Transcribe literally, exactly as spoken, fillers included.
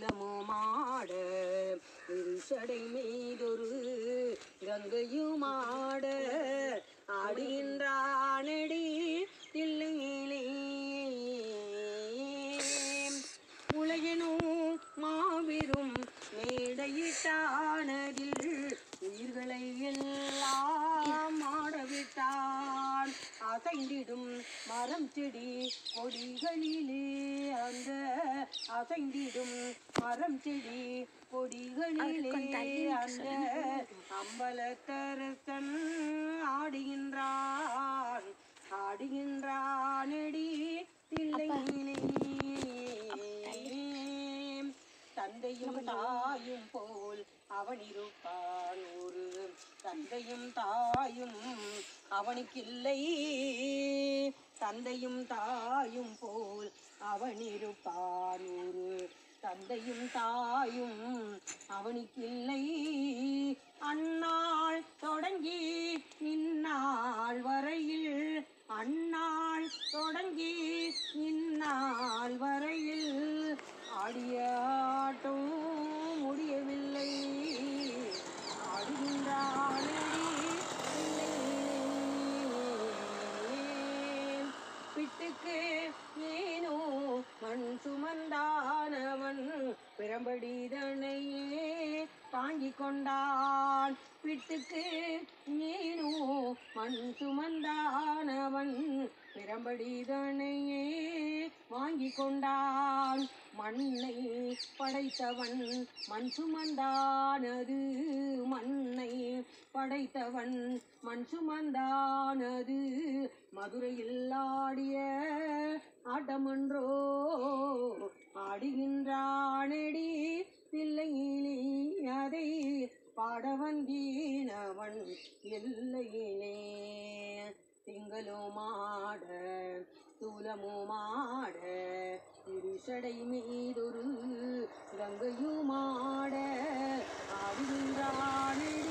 சூலமுமாட இருசடை மீதொரு கங்கையுமாட ஆடுகின்றானடி தில்லையிலே உலகினும் மாபெரும் மேடையிட்டானதில் உயிர்களை எல்லாம் ஆடவிட்டான் அசைந்திடும் மரம் செடி கொடிகளிலே அந்த அசைந்திடும் மரம் செடி கொடிகளிலே அந்த அம்பலத்தரசன் ஆடுகின்றான் ஆடுகின்றானடி தில்லையிலே தந்தையும் தாயும் போல் அவன் இருப்பான் ஒரு தந்தையும் தாயும் அவனுக்கில்லை தந்தையும் தாயும் போல் அவன் இருப்பான் ஒரு தந்தையும் தாயும் அவனுக்கில்லை அந்நாள் தொடங்கி இந்நாள் வரையில் அந்நாள் தொடங்கி இந்நாள் வரையில் ஆடிய ஆட்டம் முடியவில்லை ஆடுகின்றானடி பிட்டுக்கு ஏனோ மண் சுமந்தானவன் பிரம்படிதனையே தாங்கிக் கொண்டான் பிட்டுக்கு ஏனோ மண் சுமந்தானவன் பிரம்படிதனையே வாங்கி கொண்டான் மண்ணை படைத்தவன் மண் சுமந்தானது மண்ணை படைத்தவன் மண் சுமந்தானது மதுரையில் ஆடிய ஆட்டமன்றோ ஆடுகின்றானடி தில்லையிலே அதை பாட வந்தீனவன் எல்லையிலே திங்களுமாட சூலமுமாட இருசடை மீதொரு கங்கையுமாட ஆடுகின்றானே